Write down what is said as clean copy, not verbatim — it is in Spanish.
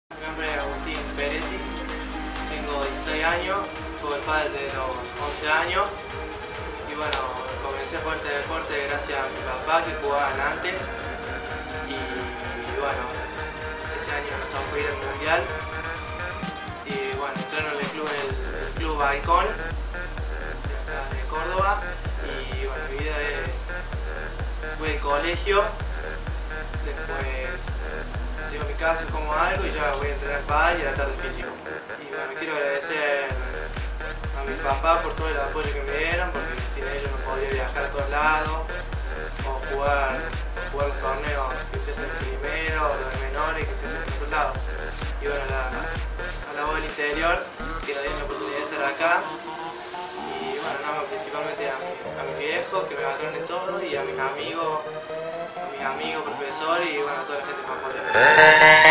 Mi nombre es Agustín Peretti, tengo 16 años, juego el pádel desde los 11 años y bueno, comencé a jugar este deporte gracias a mi papá que jugaban antes y bueno, este año nos tocó ir al mundial y bueno, entreno en el club Balcón de acá de Córdoba y bueno, mi vida fue el colegio, después llego a mi casa, como algo y ya voy a entrenar pádel y a la tarde físico. Y bueno, quiero agradecer a mi papá por todo el apoyo que me dieron, porque sin ellos no podría viajar a todos lados o jugar los torneos que se hacen primero, o los menores que se hacen en otros lados. Y bueno, a la voz del interior, que nos dieron la oportunidad de estar acá. Y bueno, nada más, principalmente a mi viejo, que me bancaron de todo, y a mis amigos, profesores y bueno, a toda la gente que me apoya.